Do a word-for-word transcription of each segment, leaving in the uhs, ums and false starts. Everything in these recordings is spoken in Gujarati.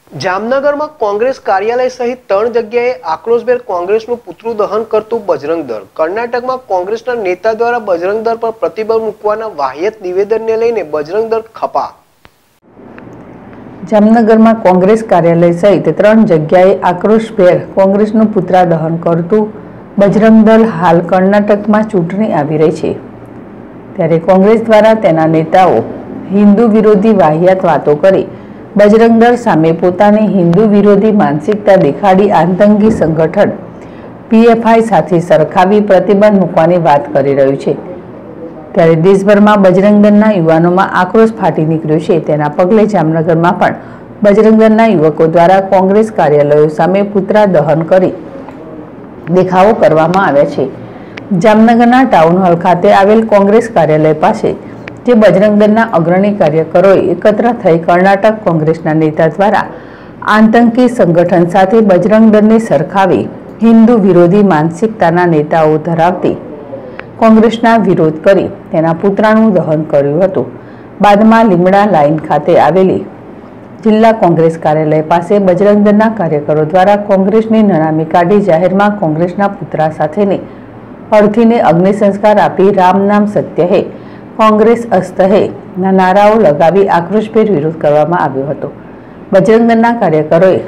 जामनगर में कांग्रेस कार्यालय सहित त्रण जग्याए आक्रोशभेर कांग्रेसનું પુતળું દહન કરતું બજરંગ દળ। કર્ણાટકમાં કોંગ્રેસના નેતા દ્વારા બજરંગ દળ પર પ્રતિબંધ મૂકવાના વાહિયાત નિવેદનને લઈને બજરંગ દળ ખપા। જામનગરમાં કોંગ્રેસ કાર્યાલય સહિત ત્રણ જગ્યાએ આક્રોશભેર કોંગ્રેસનું પુતળા દહન કરતું બજરંગ દળ હાલ કર્ણાટકમાં ચૂંટણી આવી રહી છે ત્યારે કોંગ્રેસ દ્વારા તેના નેતાઓ હિન્દુ વિરોધી વાહિયાત વાતો કરી બજરંગ દળ સામે પોતાની હિન્દુ વિરોધી માનસિકતા દેખાડી આતંકી સંગઠન પીએફઆઈ સાથે સરખાવી પ્રતિબંધ મૂકવાની વાત કરી રહ્યું છે ત્યારે દેશભરમાં બજરંગ દળના યુવાનોમાં આક્રોશ ફાટી નીકળ્યો છે। તેના પગલે જામનગરમાં પણ બજરંગ દળના યુવકો દ્વારા કોંગ્રેસ કાર્યાલયો સામે પુતળા દહન કરી દેખાવો કરવામાં આવ્યા છે। જામનગરના ટાઉન હોલ ખાતે આવેલ કોંગ્રેસ કાર્યાલય પાસે જે બજરંગ દળના અગ્રણી કાર્યકરોએ એકત્ર થઈ કર્ણાટક કોંગ્રેસના નેતા દ્વારા આતંકી સંગઠન સાથે બજરંગ દળને સરખાવી હિન્દુ વિરોધી માનસિકતાના નેતાઓ ધરાવતી કોંગ્રેસના વિરોધ કરી તેના પુતળાનું દહન કર્યું હતું। બાદમાં લીમડા લાઇન ખાતે આવેલી જિલ્લા કોંગ્રેસ કાર્યાલય પાસે બજરંગ દળના કાર્યકરો દ્વારા કોંગ્રેસની નનામી કાઢી જાહેરમાં કોંગ્રેસના પુતળા સાથેની અર્થીને અગ્નિ સંસ્કાર આપી રામ નામ સત્ય હે कांग्रेस अस्त है ना नाराओ लगावी आक्रोशभेर विरोध करवामां आव्यो हतो। बजरंग दळना कार्यकरोए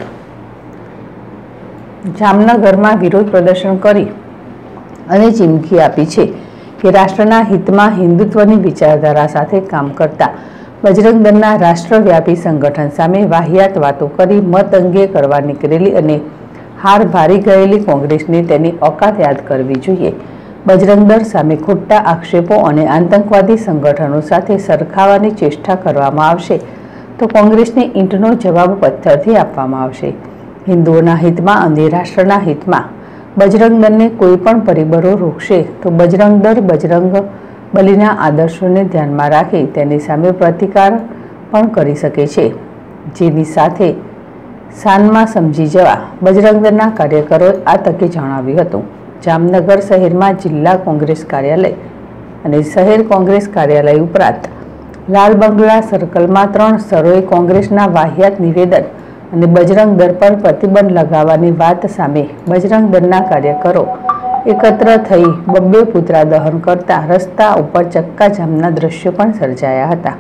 जामनगरमां विरोध प्रदर्शन करी अने चीमकी आपी छे के राष्ट्रना हितमां हिंदुत्वनी विचारधारा साथे काम करता बजरंग दळना राष्ट्रव्यापी संगठन सामे वाहियात वातो करी मत अंगे करवा निकळेली अने हार भारी गयेली कोंग्रेसने तेनी औकात याद करवी जोईए। बजरंग दળ સામે ખોટા આક્ષેપો અને આતંકવાદી સંગઠનો સાથે સરખાવવાની ચેષ્ટા કરવામાં આવશે તો કોંગ્રેસને ઈંટનો જવાબ પથ્થરથી આપવામાં આવશે। હિન્દુઓના હિતમાં અને રાષ્ટ્રના હિતમાં બજરંગ દળને કોઈ પણ પરિબળો રોકશે તો બજરંગ દળ બજરંગ બલીના આદર્શોને ધ્યાનમાં રાખી તેની સામે પ્રતિકાર પણ કરી શકે છે, જેની સાથે સાનમાં સમજી જવા બજરંગ દળના કાર્યકરોએ આ તકે જણાવ્યું હતું। जामनगर शहर में जिला कांग्रेस कार्यालय और शहर कांग्रेस कार्यालय उपरांत लाल बंगला सर्कल में त्रण स्थलोए कांग्रेसना वाहियात निवेदन और बजरंग दळ पर प्रतिबंध लगावानी वात सामे बजरंग दळना कार्यकरो एकत्र थई बब्बे पुतळा दहन करता रस्ता पर चक्काजामना दृश्यो पण सर्जाया हता।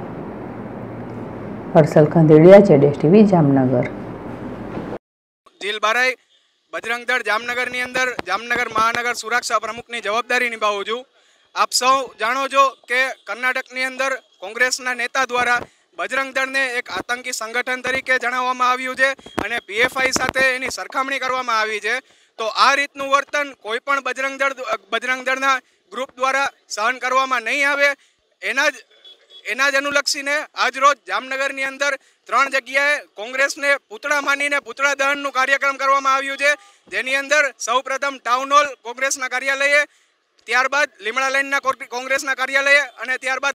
हर्षल खंदेड़िया, जेडेश टीवी, जामनगर। बजरंग दળ जामनगરની અંદર જામનગર મહાનગર સુરક્ષા પ્રમુખની જવાબદારી નિભાવું છું। આપ સૌ જાણો છો કે કર્ણાટકની અંદર કોંગ્રેસના નેતા દ્વારા બજરંગ દળને એક આતંકી સંગઠન તરીકે જણાવવામાં આવ્યું છે અને પીએફઆઈ સાથે એની સરખામણી કરવામાં આવી છે। તો આ રીતનું વર્તન કોઈ પણ બજરંગ દળ બજરંગ દળના ગ્રુપ દ્વારા સહન કરવામાં નહીં આવે। એના જ એના જ અનુલક્ષીને આજ રોજ જામનગરની અંદર ત્રણ જગ્યાએ કોંગ્રેસને પૂતળા માનીને પૂતળા દહનનું કાર્યક્રમ કરવામાં આવ્યું છે, જેની અંદર સૌપ્રથમ ટાઉન હોલ કોંગ્રેસના કાર્યાલયે, ત્યારબાદ લીમડા લાઇનના કોંગ્રેસના કાર્યાલયે અને ત્યારબાદ